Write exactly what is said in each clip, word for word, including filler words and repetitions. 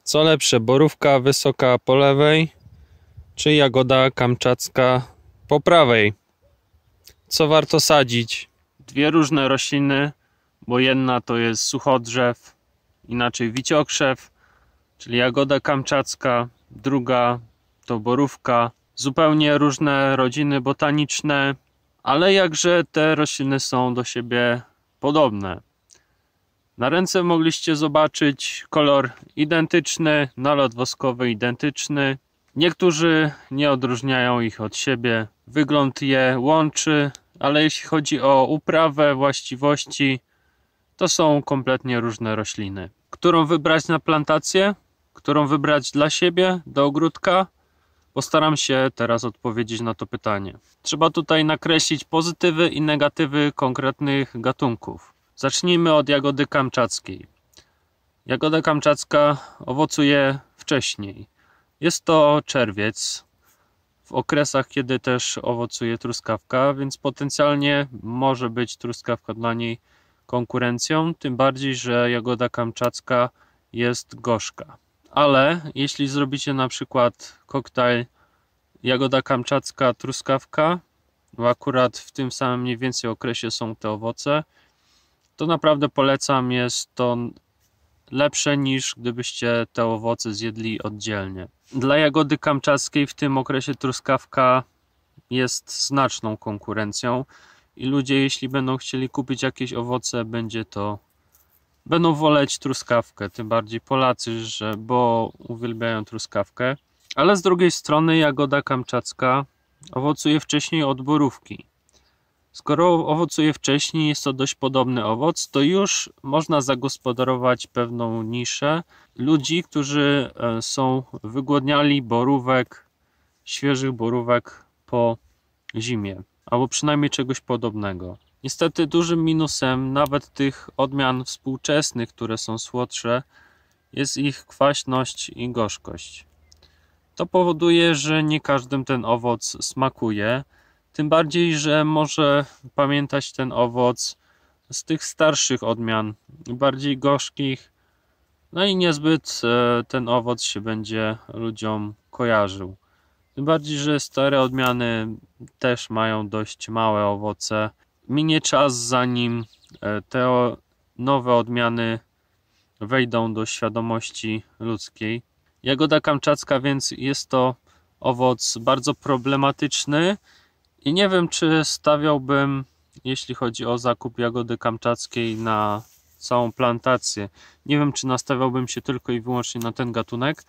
Co lepsze, borówka wysoka po lewej, czy jagoda kamczacka po prawej? Co warto sadzić? Dwie różne rośliny, bo jedna to jest suchodrzew, inaczej wiciokrzew, czyli jagoda kamczacka, druga to borówka. Zupełnie różne rodziny botaniczne, ale jakże te rośliny są do siebie podobne. Na ręce mogliście zobaczyć kolor identyczny, nalot woskowy identyczny. Niektórzy nie odróżniają ich od siebie. Wygląd je łączy, ale jeśli chodzi o uprawę, właściwości, to są kompletnie różne rośliny. Którą wybrać na plantację? Którą wybrać dla siebie, do ogródka? Postaram się teraz odpowiedzieć na to pytanie. Trzeba tutaj nakreślić pozytywy i negatywy konkretnych gatunków. Zacznijmy od jagody kamczackiej. Jagoda kamczacka owocuje wcześniej. Jest to czerwiec, w okresach, kiedy też owocuje truskawka, więc potencjalnie może być truskawka dla niej konkurencją, tym bardziej, że jagoda kamczacka jest gorzka. Ale jeśli zrobicie na przykład koktajl jagoda kamczacka truskawka, bo akurat w tym samym mniej więcej okresie są te owoce, to naprawdę polecam, jest to lepsze niż gdybyście te owoce zjedli oddzielnie. Dla jagody kamczackiej w tym okresie truskawka jest znaczną konkurencją i ludzie, jeśli będą chcieli kupić jakieś owoce, będzie to będą woleć truskawkę, tym bardziej Polacy, że, bo uwielbiają truskawkę. Ale z drugiej strony jagoda kamczacka owocuje wcześniej od borówki. Skoro owocuje wcześniej, jest to dość podobny owoc, to już można zagospodarować pewną niszę ludzi, którzy są wygłodniali borówek, świeżych borówek po zimie, albo przynajmniej czegoś podobnego. Niestety dużym minusem nawet tych odmian współczesnych, które są słodsze, jest ich kwaśność i gorzkość. To powoduje, że nie każdym ten owoc smakuje, tym bardziej, że może pamiętać ten owoc z tych starszych odmian, bardziej gorzkich, no i niezbyt ten owoc się będzie ludziom kojarzył. Tym bardziej, że stare odmiany też mają dość małe owoce. Minie czas, zanim te nowe odmiany wejdą do świadomości ludzkiej. Jagoda kamczacka więc jest to owoc bardzo problematyczny i nie wiem, czy stawiałbym, jeśli chodzi o zakup jagody kamczackiej, na całą plantację. Nie wiem, czy nastawiałbym się tylko i wyłącznie na ten gatunek,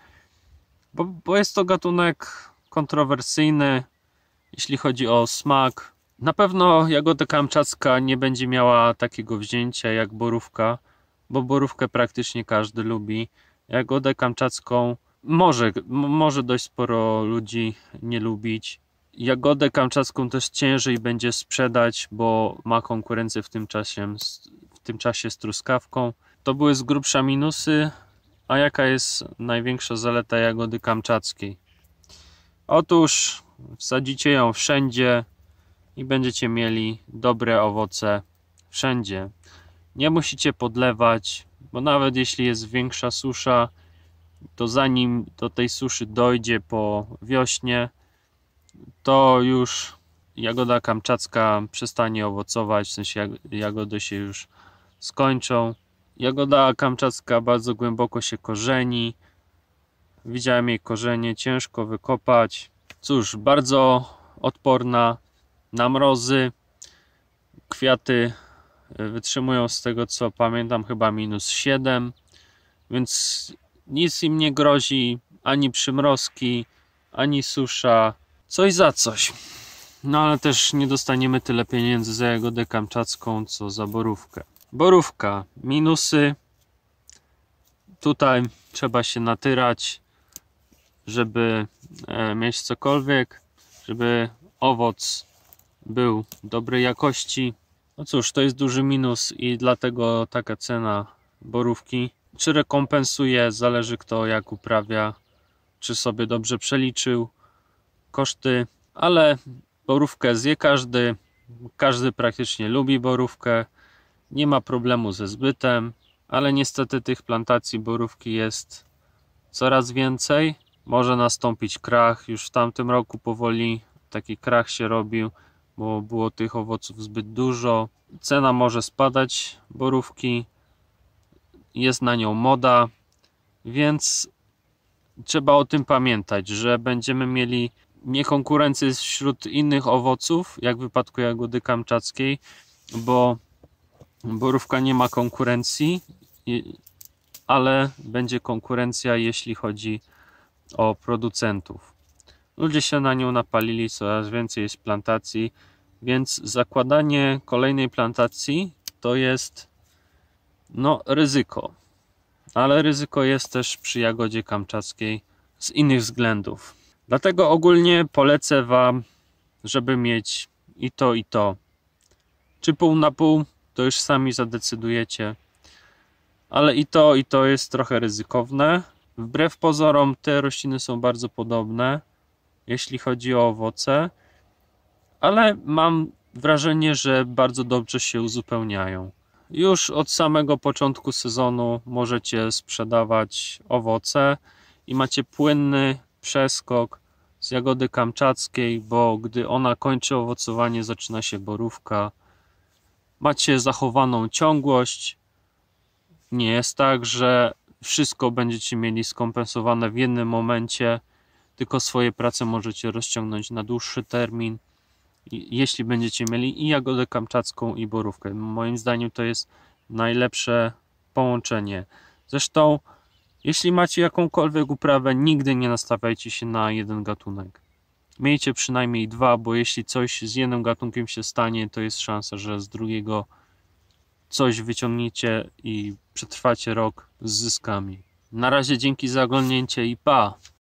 bo, bo jest to gatunek kontrowersyjny, jeśli chodzi o smak. Na pewno jagoda kamczacka nie będzie miała takiego wzięcia jak borówka, bo borówkę praktycznie każdy lubi. Jagodę kamczacką może, może dość sporo ludzi nie lubić. Jagodę kamczacką też ciężej będzie sprzedać, bo ma konkurencję w tym czasie, w tym czasie z truskawką. To były z grubsza minusy. A jaka jest największa zaleta jagody kamczackiej? Otóż wsadzicie ją wszędzie i będziecie mieli dobre owoce wszędzie. Nie musicie podlewać, bo nawet jeśli jest większa susza, to zanim do tej suszy dojdzie po wiośnie, to już jagoda kamczacka przestanie owocować, w sensie jagody się już skończą. Jagoda kamczacka bardzo głęboko się korzeni. Widziałem jej korzenie, ciężko wykopać. Cóż, bardzo odporna na mrozy. Kwiaty wytrzymują, z tego co pamiętam, chyba minus siedem, więc nic im nie grozi, ani przymrozki, ani susza. Coś za coś. No ale też nie dostaniemy tyle pieniędzy za jagodę kamczacką, co za borówkę. Borówka. Minusy. Tutaj trzeba się natyrać, żeby mieć cokolwiek, żeby owoc był dobrej jakości. No cóż, to jest duży minus i dlatego taka cena borówki. Czy rekompensuje, zależy kto jak uprawia, czy sobie dobrze przeliczył koszty, ale borówkę zje każdy, każdy praktycznie lubi borówkę, nie ma problemu ze zbytem, ale niestety tych plantacji borówki jest coraz więcej. Może nastąpić krach. Już w tamtym roku powoli taki krach się robił, bo było tych owoców zbyt dużo. Cena może spadać borówki. Jest na nią moda, więc trzeba o tym pamiętać, że będziemy mieli nie konkurencję wśród innych owoców, jak w wypadku jagody kamczackiej, bo borówka nie ma konkurencji, ale będzie konkurencja, jeśli chodzi o producentów. Ludzie się na nią napalili, coraz więcej jest plantacji, więc zakładanie kolejnej plantacji to jest no ryzyko. Ale ryzyko jest też przy jagodzie kamczackiej z innych względów. Dlatego ogólnie polecę Wam, żeby mieć i to, i to. Czy pół na pół, to już sami zadecydujecie. Ale i to, i to jest trochę ryzykowne. Wbrew pozorom te rośliny są bardzo podobne, jeśli chodzi o owoce. Ale mam wrażenie, że bardzo dobrze się uzupełniają. Już od samego początku sezonu możecie sprzedawać owoce i macie płynny przeskok z jagody kamczackiej, bo gdy ona kończy owocowanie, zaczyna się borówka. Macie zachowaną ciągłość. Nie jest tak, że wszystko będziecie mieli skompensowane w jednym momencie, tylko swoje prace możecie rozciągnąć na dłuższy termin. Jeśli będziecie mieli i jagodę kamczacką, i borówkę. Moim zdaniem to jest najlepsze połączenie. Zresztą, jeśli macie jakąkolwiek uprawę, nigdy nie nastawiajcie się na jeden gatunek. Miejcie przynajmniej dwa, bo jeśli coś z jednym gatunkiem się stanie, to jest szansa, że z drugiego coś wyciągniecie i przetrwacie rok z zyskami. Na razie dzięki za oglądnięcie i pa!